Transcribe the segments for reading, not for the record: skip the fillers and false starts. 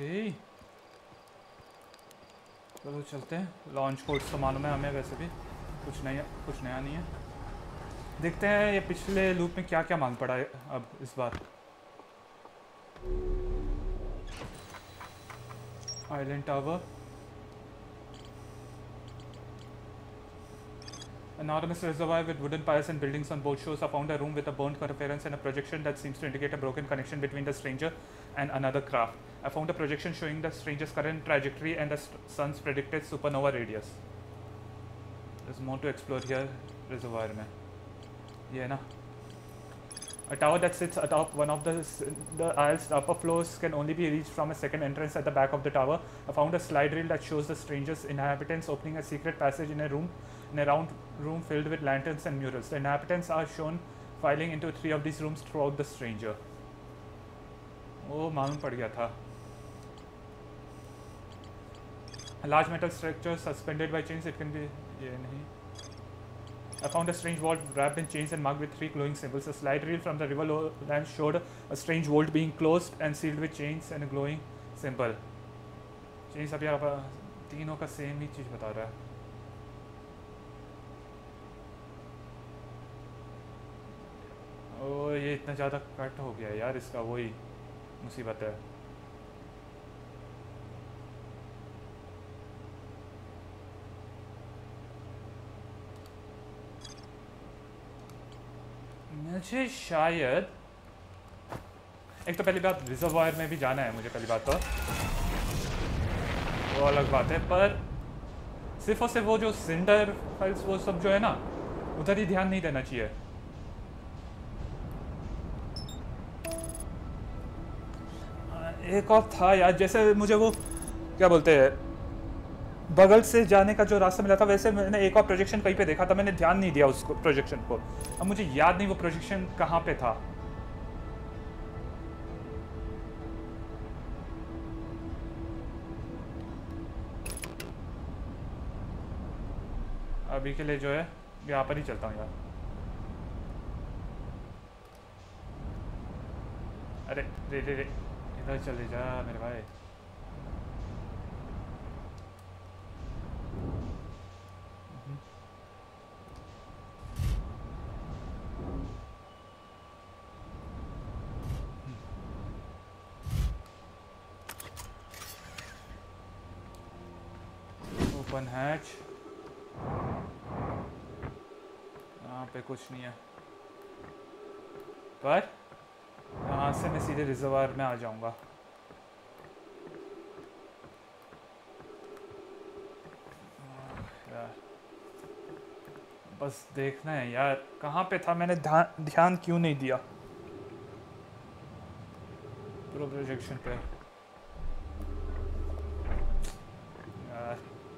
Okay चलो चलते हैं। लॉन्च कोड्स तो मालूम है हमें, वैसे भी कुछ नया नहीं है। देखते हैं ये पिछले लूप में क्या क्या मांग पड़ा है अब इस बार। Island tower, enormous reservoir with wooden piles and buildings on both shores. I found a room with a burnt interference and a projection that seems to indicate a broken connection between the stranger and another craft. I found a projection showing the stranger's current trajectory and the sun's predicted supernova radius. There's more to explore here. Reservoir में ये है ना, a tower that sits atop one of the aisle's upper floors can only be reached from a second entrance at the back of the tower. I found a slide rail that shows the stranger's inhabitants opening a secret passage in a round room filled with lanterns and murals. The inhabitants are shown filing into 3 of these rooms throughout the stranger. वो मालूम पड़ गया था। A large metal structure suspended by chains. It can be ये नहीं। I found a strange vault wrapped in chains and marked with 3 glowing symbols. A slide reel from the river land showed a strange vault being closed and sealed with chains and a glowing symbol. Chains अभी आप तीनों का same ही चीज़ बता रहा है। ओ ये इतना ज़्यादा कट हो गया यार, इसका वही मुसीबत है। मुझे शायद एक तो पहली बात रिजर्वायर में भी जाना है मुझे, पहली बात तो वो अलग बात है, पर सिर्फ और सिर्फ वो जो सिंडर फाइल्स वो सब जो है ना उधर ही ध्यान नहीं देना चाहिए। एक और था यार, जैसे मुझे वो क्या बोलते हैं बगल से जाने का जो रास्ता मिला था, वैसे मैंने एक और प्रोजेक्शन कहीं पे देखा था, मैंने ध्यान नहीं दिया उसको प्रोजेक्शन को। अब मुझे याद नहीं वो प्रोजेक्शन कहाँ पे था। अभी के लिए जो है यहाँ पर ही चलता हूँ यार। अरे रे रे रे इधर चले जा मेरे भाई। ओपन हैच, यहाँ पे कुछ नहीं है, पर यहाँ से मैं सीधे रिजर्वायर में आ जाऊँगा। यार बस देखना है यार कहाँ पे था, मैंने ध्यान क्यों नहीं दिया प्रो प्रोजेक्शन पे यार।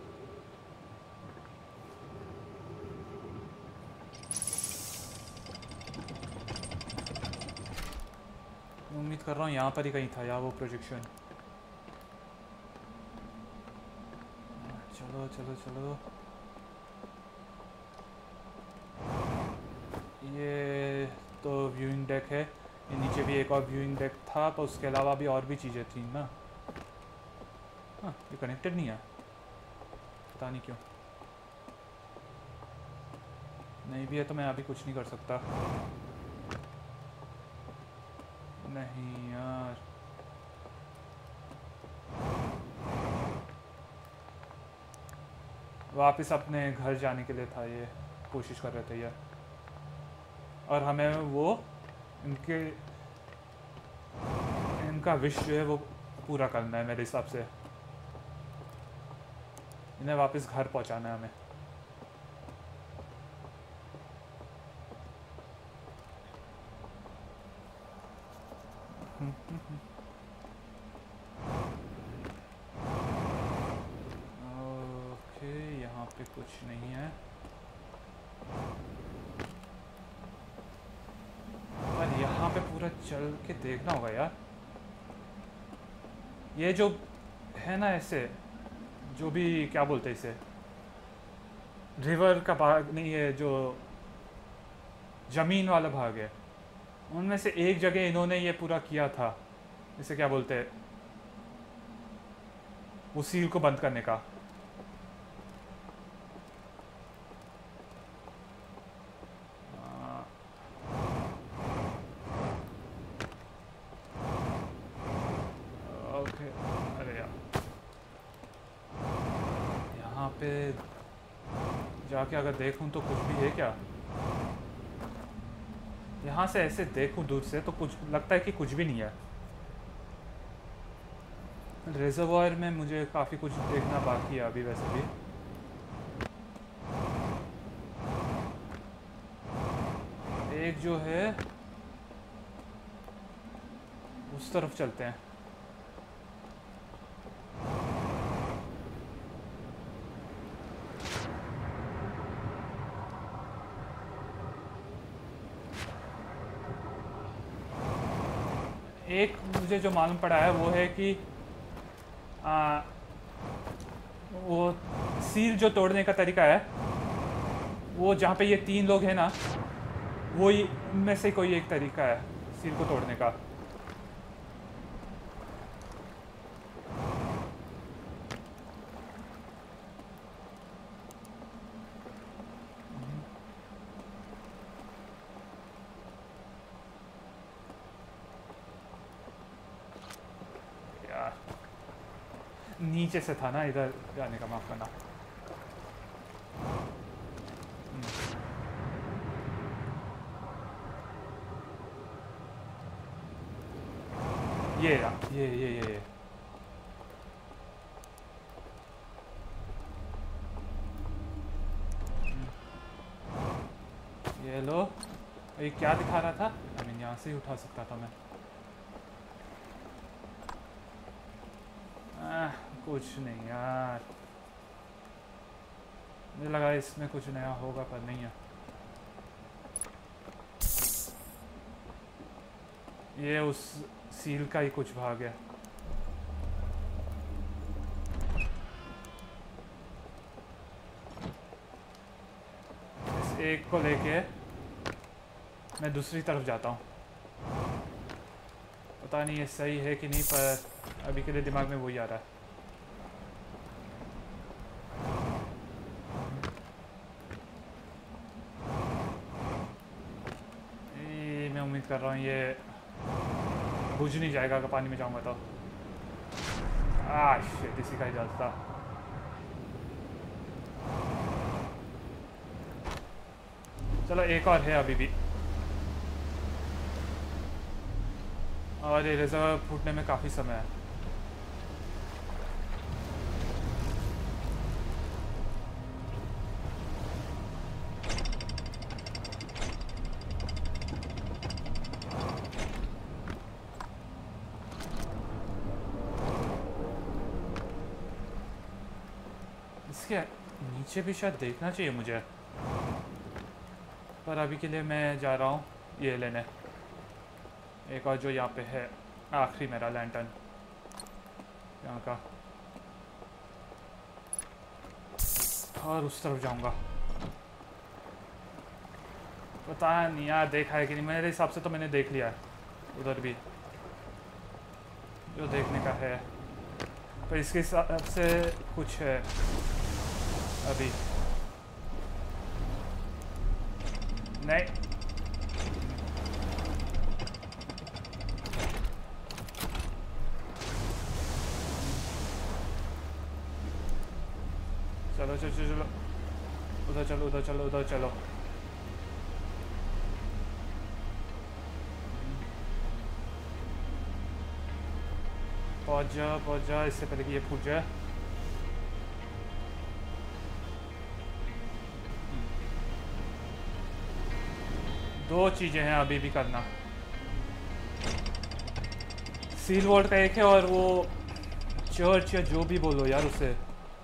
उम्मीद कर रहा हूँ यहाँ पर ही कहीं था यार वो प्रोजेक्शन। चलो चलो चलो, ये तो व्यूइंग डेक है, ये नीचे भी एक और व्यूइंग डेक था, पर उसके अलावा भी और भी चीज़ें थी ना। हाँ ये कनेक्टेड नहीं है, पता नहीं क्यों। नहीं भी है तो मैं अभी कुछ नहीं कर सकता। नहीं यार वापस अपने घर जाने के लिए था, ये कोशिश कर रहे थे यार, और हमें वो इनका विश जो है वो पूरा करना है मेरे हिसाब से। इन्हें वापस घर पहुंचाना है हमें। ओके यहाँ पे कुछ नहीं है, पर यहाँ पे पूरा चल के देखना होगा यार। ये जो है ना ऐसे जो भी क्या बोलते हैं इसे, रिवर का भाग नहीं है, जो ज़मीन वाला भाग है, उनमें से एक जगह इन्होंने ये पूरा किया था, इसे क्या बोलते हैं वो सील को बंद करने का। ओके, अरे यार यहाँ पे जाके अगर देखूं तो कुछ भी है क्या? यहाँ से ऐसे देखूं दूर से तो कुछ लगता है कि कुछ भी नहीं है। रिजर्वायर में मुझे काफ़ी कुछ देखना बाकी है अभी वैसे भी। एक जो है उस तरफ चलते हैं। एक मुझे जो मालूम पड़ा है वो है कि वो सील जो तोड़ने का तरीका है वो जहाँ पे ये 3 लोग हैं ना, वो में से कोई एक तरीका है सील को तोड़ने का। नीचे से था ना इधर जाने का, माफ करना। ये ये लो। ये क्या दिखा रहा था? आई मीन यहाँ से ही उठा सकता था मैं। कुछ नहीं यार, मुझे लगा इसमें कुछ नया होगा पर नहीं है। ये उस सील का ही कुछ भाग है। इस एक को लेके मैं दूसरी तरफ जाता हूँ। पता नहीं ये सही है कि नहीं, पर अभी के लिए दिमाग में वही आ रहा है। मैं उम्मीद कर रहा हूँ ये बुझ नहीं जाएगा अगर पानी में जाऊंगा तो। शिट, इसी का इजाज़त था। चलो एक और है अभी भी। और ये रिजर्व फूटने में काफ़ी समय है। इसके नीचे भी शायद देखना चाहिए मुझे, पर अभी के लिए मैं जा रहा हूँ ये लेने। एक और जो यहाँ पे है आखिरी मेरा लैंटर्न यहाँ का, और उस तरफ जाऊँगा। पता नहीं यार देखा है कि नहीं, मेरे हिसाब से तो मैंने देख लिया है उधर भी जो देखने का है, पर इसके हिसाब से कुछ है अभी नहीं। चलो चलो चलो उधर चलो उधर चलो उधर चलो। पहुंच जा इससे पहले कि ये फूट जाए। दो चीज़ें हैं अभी भी करना। सील वॉल्ट का एक है और वो चर्च या जो भी बोलो यार उसे,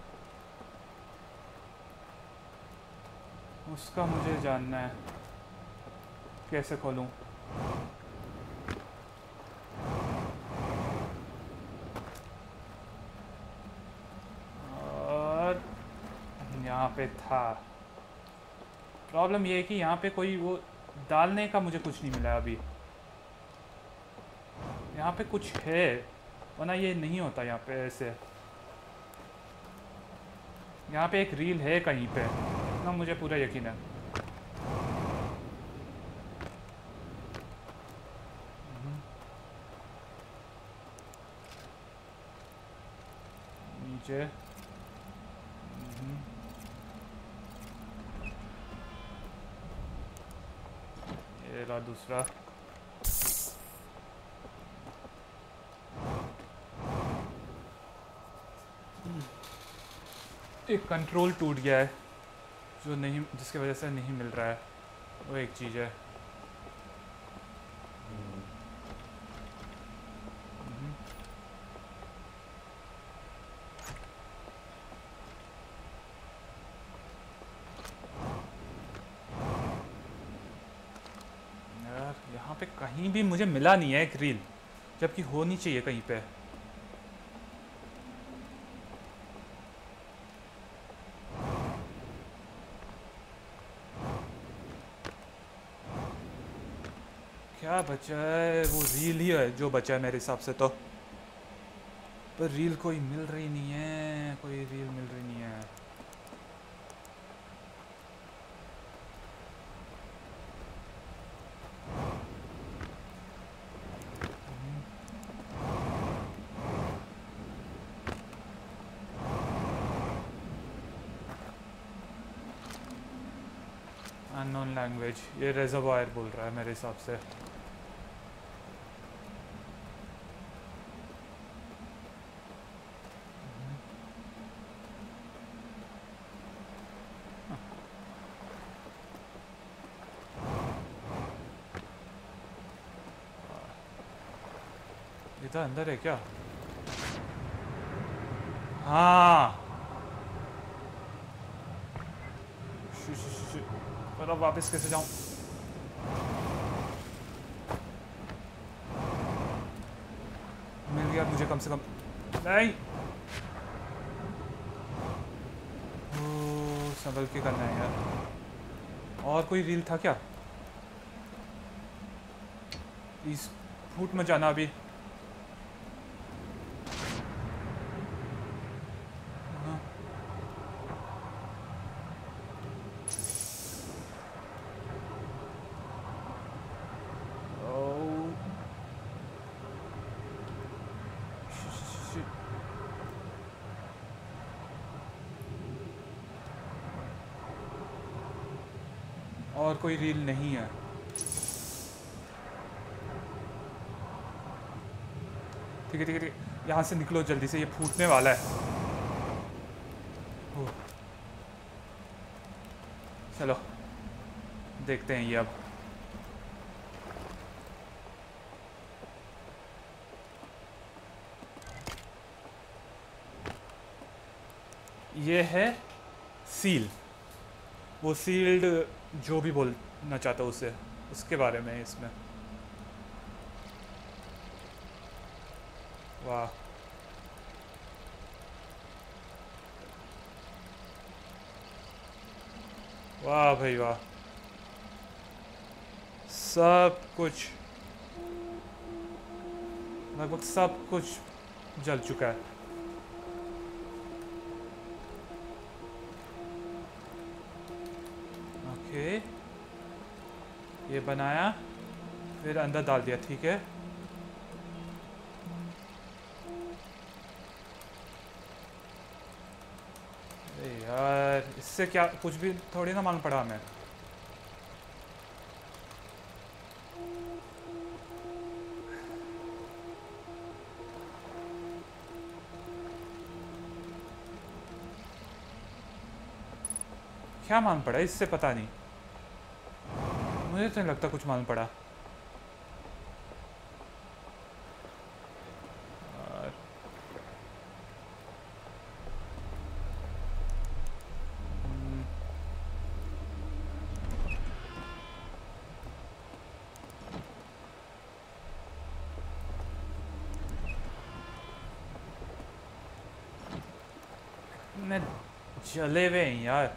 उसका मुझे जानना है कैसे खोलूं। और यहाँ पे था। प्रॉब्लम ये है कि यहाँ पे कोई वो डालने का मुझे कुछ नहीं मिला अभी। यहाँ पे कुछ है वरना ये नहीं होता यहाँ पे ऐसे। यहाँ पे एक रील है कहीं पे ना, मुझे पूरा यकीन है। नीचे ये रहा दूसरा। एक कंट्रोल टूट गया है जो नहीं, जिसकी वजह से नहीं मिल रहा है, वो एक चीज़ है। यार यहाँ पे कहीं भी मुझे मिला नहीं है एक रील, जबकि होनी चाहिए कहीं पे। क्या बचा है? वो रील ही है जो बचा है मेरे हिसाब से तो। पर रील कोई मिल रही नहीं है, कोई रील मिल रही नहीं है। अननोन लैंग्वेज, ये रिजर्वायर बोल रहा है मेरे हिसाब से। इधर अंदर है क्या? हाँ पर अब वापस कैसे जाऊं? मिल गया मुझे कम से कम। नहीं, ओ संभल के करना है यार। और कोई रील था क्या? इस फूट में जाना अभी। और कोई रील नहीं है। ठीक है ठीक है ठीक है, यहाँ से निकलो जल्दी से, ये फूटने वाला है। चलो देखते हैं ये अब। ये है सील, वो सील्ड जो भी बोलना चाहता हूँ उसे, उसके बारे में है इसमें। वाह वाह भाई वाह, सब कुछ, लगभग सब कुछ जल चुका है। ओके, ये बनाया फिर अंदर डाल दिया, ठीक है। अरे यार इससे क्या कुछ भी थोड़ी ना मालूम पड़ा हमें। क्या मालूम पड़ा इससे, पता नहीं, मुझे तो नहीं लगता कुछ मालूम पड़ा। मैं जले हुए हैं यार,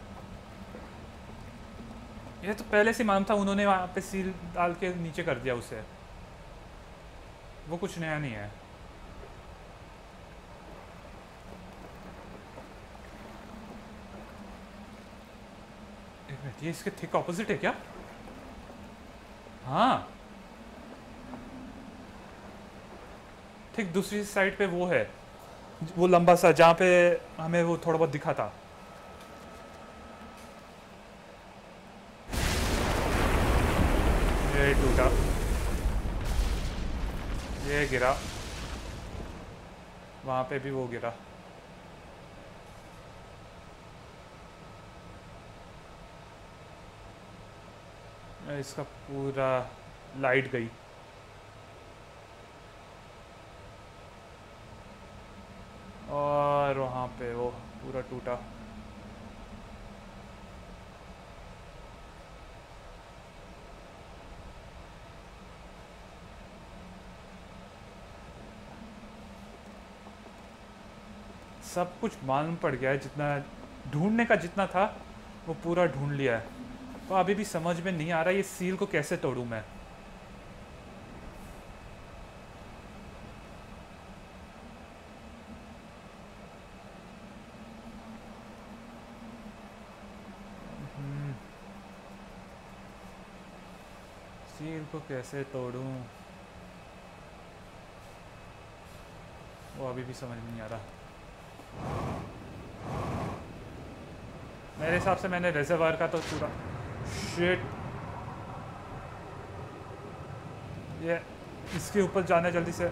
ये तो पहले से मालूम था, उन्होंने वहाँ पे सील डाल के नीचे कर दिया उसे, वो कुछ नया नहीं है। एक मिनट, ये इसके थिक ऑपोजिट है क्या? हाँ, ठीक दूसरी साइड पे वो है, वो लंबा सा जहाँ पे हमें वो थोड़ा बहुत दिखा था। ये टूटा, ये गिरा, वहाँ पे भी वो गिरा। इसका पूरा लाइट गई। और वहाँ पे वो पूरा टूटा। सब कुछ मालूम पड़ गया है, जितना ढूंढने का जितना था वो पूरा ढूंढ लिया है। तो अभी भी समझ में नहीं आ रहा ये सील को कैसे तोड़ूं मैं। सील को कैसे तोड़ूं, वो अभी भी समझ में नहीं आ रहा। मेरे हिसाब से मैंने रिजर्वायर का तो पूरा शिट, ये इसके ऊपर जाना जल्दी से।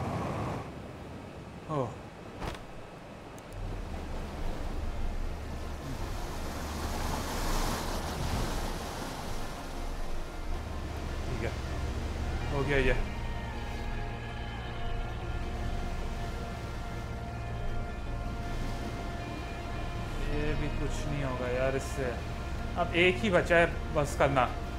ओह, ठीक है, हो गया ये। ये भी कुछ नहीं होगा यार इससे। अब एक ही बचा है बस करना।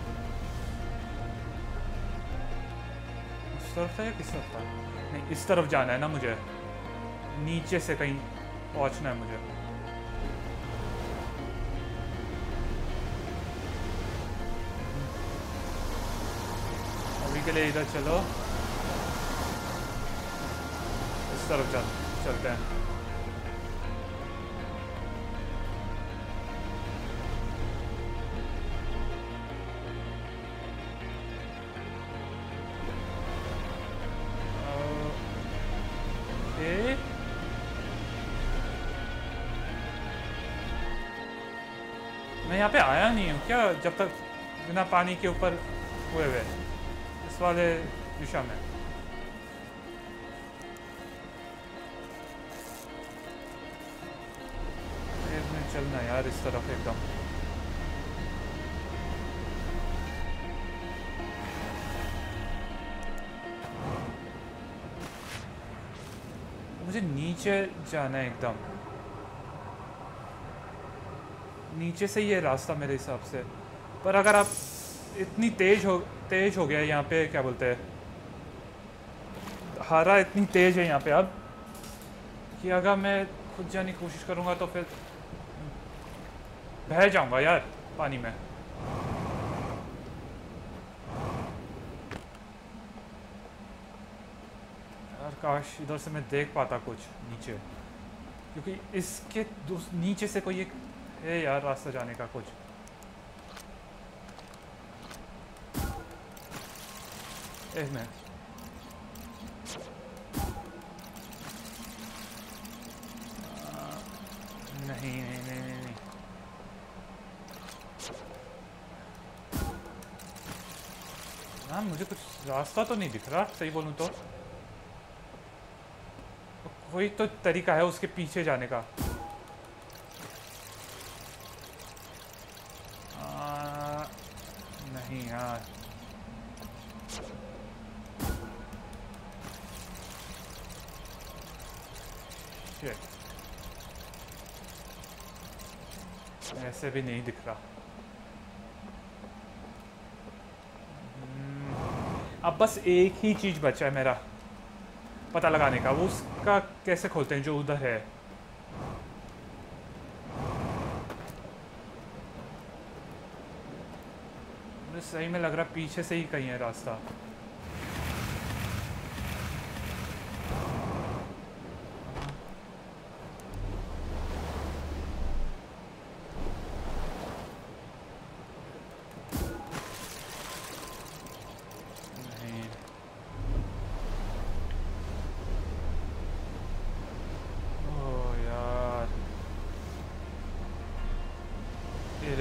उस तरफ था या किस तरफ था? नहीं, इस तरफ जाना है ना मुझे, नीचे से कहीं पहुंचना है मुझे। अभी के लिए इधर चलो, इस तरफ चलते हैं। मैं यहाँ पे आया नहीं हूँ क्या जब तक बिना पानी के ऊपर हुए हुए इस वाले दिशा में? चलना यार इस तरफ एकदम। मुझे नीचे जाना है एकदम, नीचे से ये रास्ता मेरे हिसाब से। पर अगर आप इतनी तेज हो गया यहाँ पे, क्या बोलते हैं, हरा इतनी तेज है यहाँ पे अब कि अगर मैं खुद जाने की कोशिश करूँगा तो फिर बह जाऊँगा यार पानी में। यार काश इधर से मैं देख पाता कुछ नीचे, क्योंकि इसके नीचे से कोई एक है यार रास्ता जाने का कुछ। एक मिनट, नहीं नहीं नहीं नहीं नहीं, हाँ मुझे कुछ रास्ता तो नहीं दिख रहा, सही बोलूँ तो। कोई तो तरीका है उसके पीछे जाने का। नहीं यार, ऐसे भी नहीं दिख रहा। अब बस एक ही चीज़ बचा है मेरा पता लगाने का, वो उसका कैसे खोलते हैं जो उधर है। मुझे सही में लग रहा पीछे से ही कहीं है रास्ता।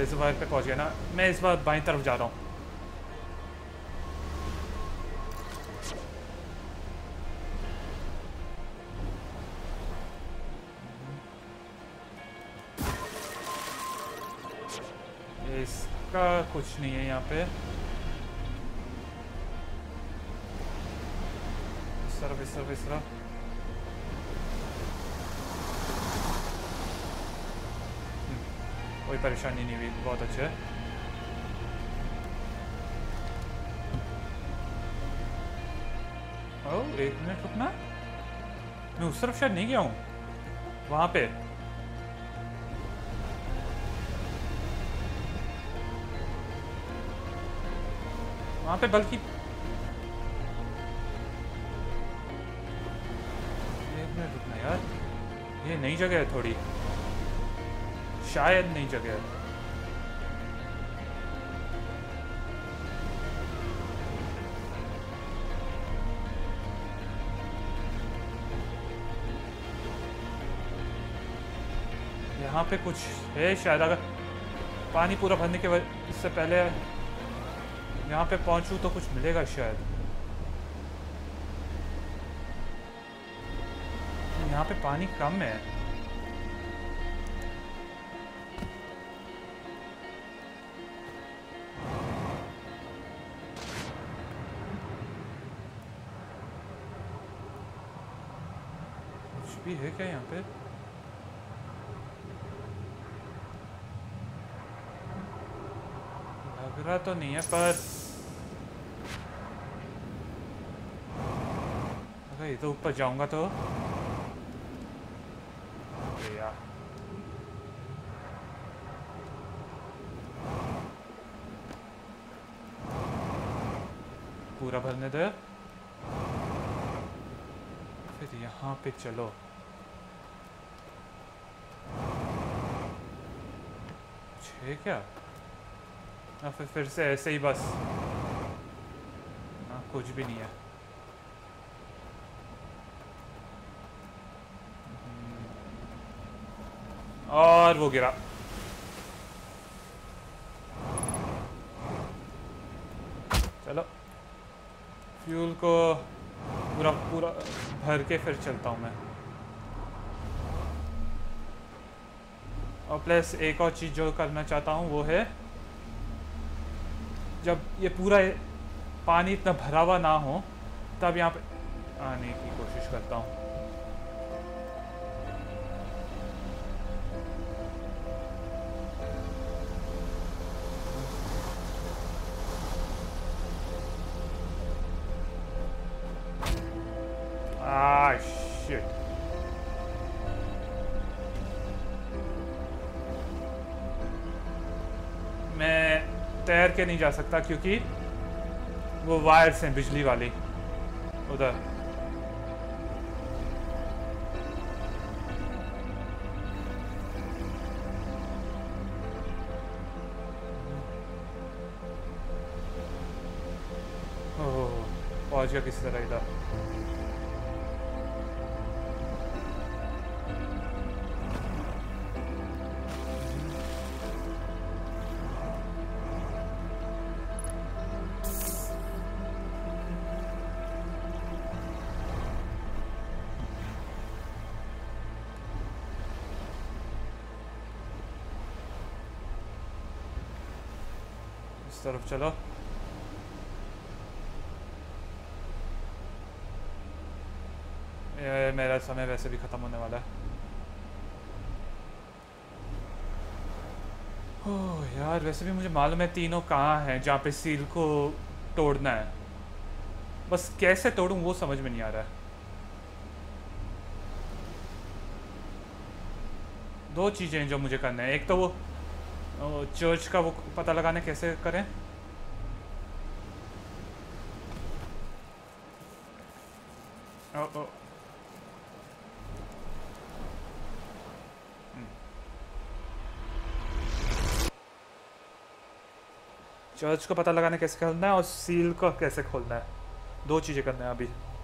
रिजर्वायर पे पहुंच गया ना। मैं इस बार बाईं तरफ जा रहा हूँ। इसका कुछ नहीं है यहाँ पे। इस तरफ कोई परेशानी नहीं हुई, बहुत अच्छे है। ओह, 1 मिनट रुकना। मैं उस तरफ शायद नहीं गया हूँ। वहाँ पे बल्कि 1 मिनट रुकना यार। ये नई जगह है थोड़ी, शायद नई जगह है। यहाँ पे कुछ है शायद। अगर पानी पूरा भरने के इससे पहले यहाँ पे पहुँचूँ तो कुछ मिलेगा शायद। यहाँ पे पानी कम है। कुछ भी है क्या यहाँ पे? लग रहा तो नहीं है, पर अगर ये तो ऊपर जाऊंगा तो यार पूरा भरने दे। फिर यहाँ पे चलो। कुछ है क्या? फिर से ऐसे ही बस। कुछ भी नहीं है। और वो गिरा। चलो फ्यूल को पूरा भर के फिर चलता हूँ मैं। और प्लस एक और चीज़ जो करना चाहता हूँ वो है, जब ये पूरा पानी इतना भरा हुआ ना हो तब यहाँ पे आने की कोशिश करता हूँ। शिट। मैं तैर के नहीं जा सकता क्योंकि वो वायर्स हैं बिजली वाली उधर। ओह, पहुंच गया किसी तरह इधर। तरफ चलो। मेरा समय वैसे भी ख़त्म होने वाला है। ओह यार, वैसे भी मुझे मालूम है तीनों कहाँ हैं जहाँ पे सील को तोड़ना है। बस कैसे तोड़ूं वो समझ में नहीं आ रहा है। दो चीज़ें हैं जो मुझे करना है। एक तो वो चर्च का वो पता लगाने कैसे करें। चर्च को पता लगाने कैसे खोलना है और सील को कैसे खोलना है, दो चीज़ें करना है अभी।